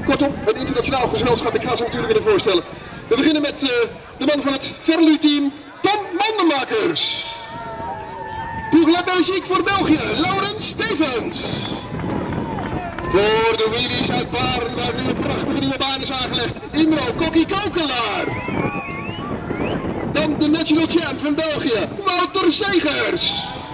Kortom, een internationaal gezelschap. Ik ga ze natuurlijk willen voorstellen. We beginnen met de man van het Verlu-team, Tom Mandenmakers. Pour la Belgique voor België, Laurens Stevens. Voor de Willys uit Baarn, waar nu een prachtige nieuwe baan is aangelegd, Imro Kokkie Kokelaar. Dan de National Champ van België, Wouter Segers.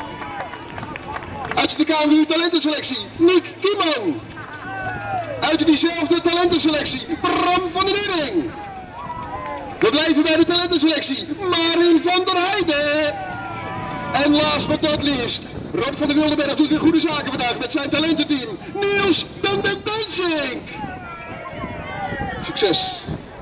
Uit de KNWU talentenselectie, Nick Kieman. Uit diezelfde talentenselectie, Bram van der Wiering. We blijven bij de talentenselectie, Marin van der Heijden. En last but not least, Rob van der Wildenberg doet weer goede zaken vandaag met zijn talententeam, Niels Bendensink. Succes.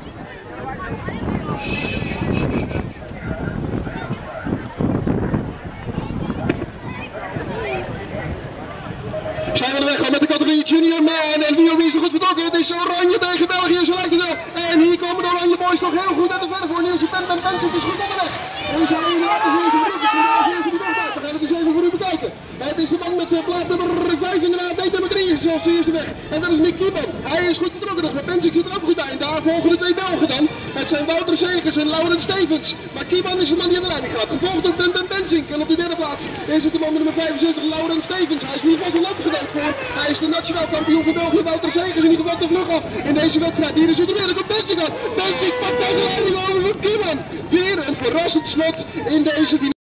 Zijn we de weg al met de categorie Junior Man en wie is er goed vertrokken? Het is Oranje tegen België, zo lijkt het wel. En hier komen de Oranje Boys nog heel goed uit de verre voor. Niels Bendensink is goed onderweg. En we zijn inderdaad de zeven voor we gaan het eens even voor u bekijken. Het is de man met plaat nummer 5 inderdaad, nee nummer 3 is zoals de eerste weg. En dat is Nick Kieman. Hij is goed vertrokken, dus Bendensink zit er ook goed bij. En daar volgen de twee Belgen dan. Het zijn Wouter Segers en Laurens Stevens. Maar Kieman is de man die aan de leiding gaat. Gevolgd door Bendensink. En op de derde plaats is het de man met nummer 65, Laurens Stevens. Hij is in ieder geval zijn landgenoot voor. Hij is de nationaal kampioen van België, Wouter Segers. In ieder geval de vlug af in deze wedstrijd. Hier is het weer, er komt Bendensink aan. Bendensink pakt uit de leiding over voor Kieman. Weer een verrassend slot in deze